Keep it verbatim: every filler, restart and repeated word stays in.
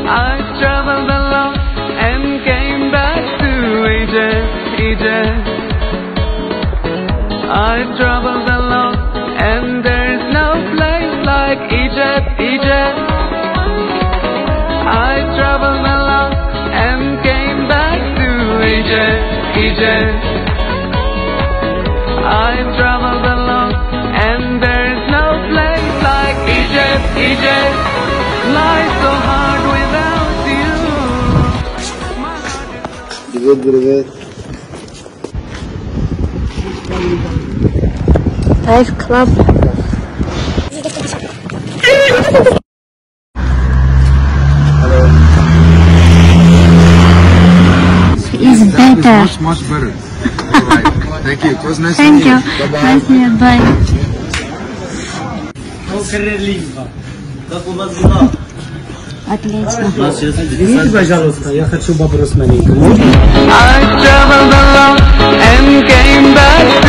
I traveled along and came back to Egypt, Egypt. I traveled along and there's no place like Egypt, Egypt. I traveled along and came back to Egypt, Egypt. I traveled along and there's no place like Egypt, Egypt. Life so hard without you. Привет, привет. Life Club. Hello. Is better. Much, much better. Alright. Thank you. It was nice Thank to you. meet you. Bye bye. Nice to meet you. Bye. Отлично. Извините, пожалуйста, я хочу вопрос маленький. I traveled along and came back